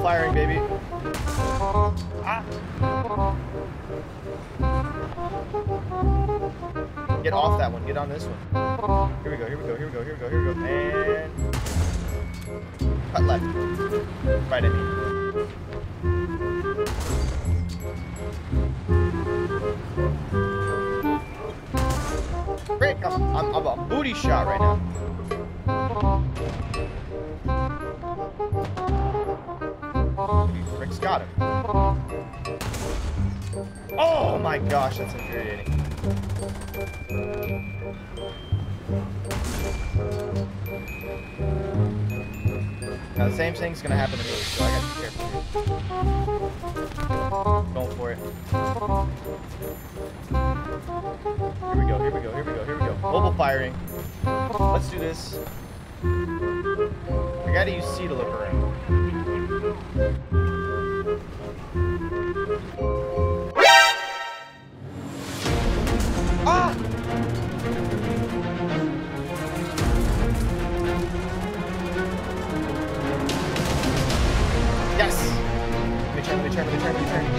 firing, baby. Ah. Get off that one. Get on this one. Here we go. Here we go. Here we go. Here we go. Here we go. And cut left. Right, I mean. Great. I'm a booty shot right now. Rick's got him. Oh my gosh, that's infuriating. Now the same thing's gonna happen to me, so I gotta be careful. Going for it. Here we go, here we go, here we go, here we go. Mobile firing. Let's do this. I gotta use C to look around. Ah! Yes! Let me turn, let me turn, let me turn, let me turn.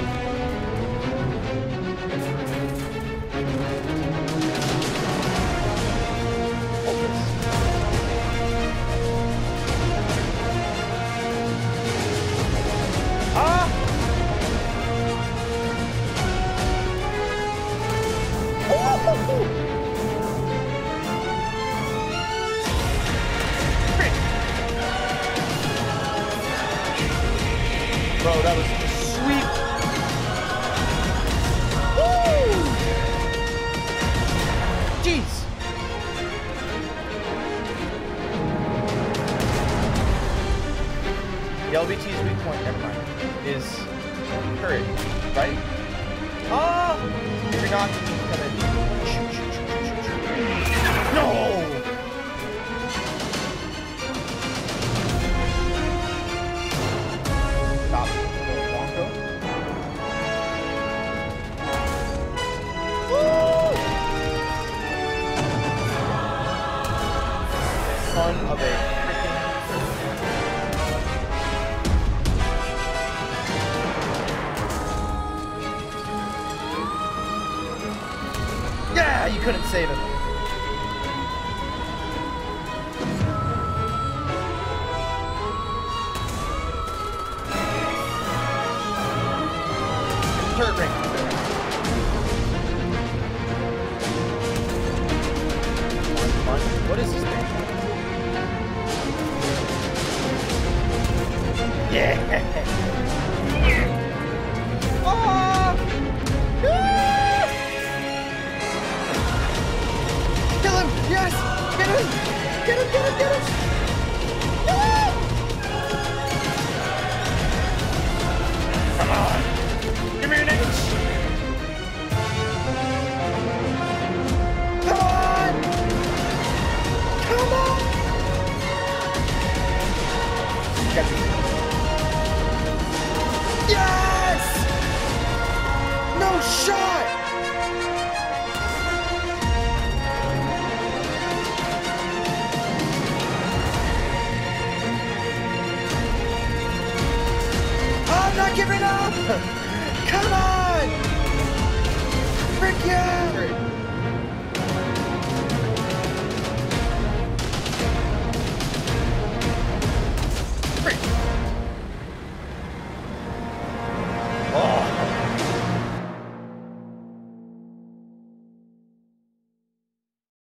Ah! Bro, that was sweet. Woo! Jeez. The LBT's weak point, never mind, is courage, right? Oh! If you're not, come in. Shoot, shoot, shoot, shoot, shoot, shoot. No! Stop. Wonko. Woo! Son of a yeah, you couldn't save him. Turret ring. What is this thing? Yeah. Oh! Kill him! Yes! Get him! Get him! Get him! Get him! Ah! Come on! Give me your nades! Come on! Come on! Get me. Yes! No shot! I'm not giving up! Come on! Frick yeah!